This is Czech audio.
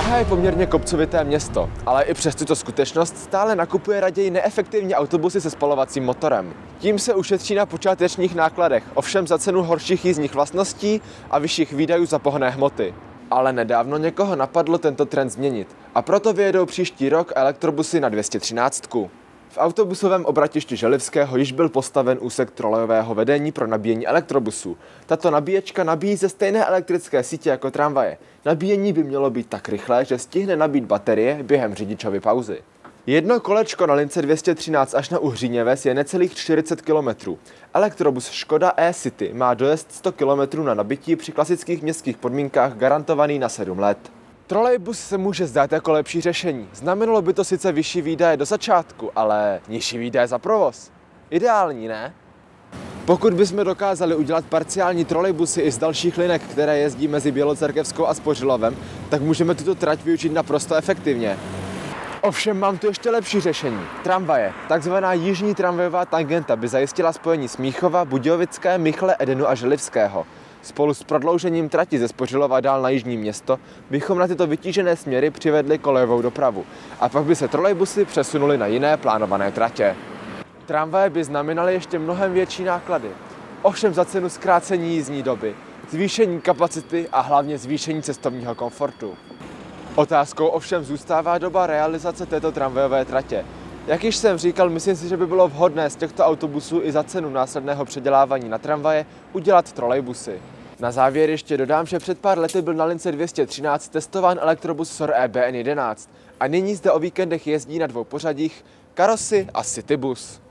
Praha je poměrně kopcovité město, ale i přes tuto skutečnost stále nakupuje raději neefektivní autobusy se spalovacím motorem. Tím se ušetří na počátečních nákladech, ovšem za cenu horších jízdních vlastností a vyšších výdajů za pohonné hmoty. Ale nedávno někoho napadlo tento trend změnit a proto vyjedou příští rok elektrobusy na 213. V autobusovém obratišti Želivského již byl postaven úsek trolejového vedení pro nabíjení elektrobusů. Tato nabíječka nabíjí ze stejné elektrické sítě jako tramvaje. Nabíjení by mělo být tak rychlé, že stihne nabít baterie během řidičovy pauzy. Jedno kolečko na lince 213 až na Uhříněves je necelých 40 km. Elektrobus Škoda E-City má dojezd 100 km na nabití při klasických městských podmínkách garantovaný na 7 let. Trolejbus se může zdát jako lepší řešení. Znamenalo by to sice vyšší výdaje do začátku, ale nižší výdaje za provoz. Ideální, ne? Pokud bychom dokázali udělat parciální trolejbusy i z dalších linek, které jezdí mezi Bělocerkevskou a Spořilovem, tak můžeme tuto trať využít naprosto efektivně. Ovšem mám tu ještě lepší řešení. Tramvaje. Takzvaná jižní tramvajová tangenta by zajistila spojení Smíchova, Budějovické, Michle, Edenu a Želivského. Spolu s prodloužením trati ze Spořilova dál na jižní město bychom na tyto vytížené směry přivedli kolejovou dopravu a pak by se trolejbusy přesunuly na jiné plánované tratě. Tramvaje by znamenaly ještě mnohem větší náklady, ovšem za cenu zkrácení jízdní doby, zvýšení kapacity a hlavně zvýšení cestovního komfortu. Otázkou ovšem zůstává doba realizace této tramvajové tratě. Jak již jsem říkal, myslím si, že by bylo vhodné z těchto autobusů i za cenu následného předělávání na tramvaje udělat trolejbusy. Na závěr ještě dodám, že před pár lety byl na lince 213 testován elektrobus SOR EBN11 a nyní zde o víkendech jezdí na 2 pořadích Karosy a Citybus.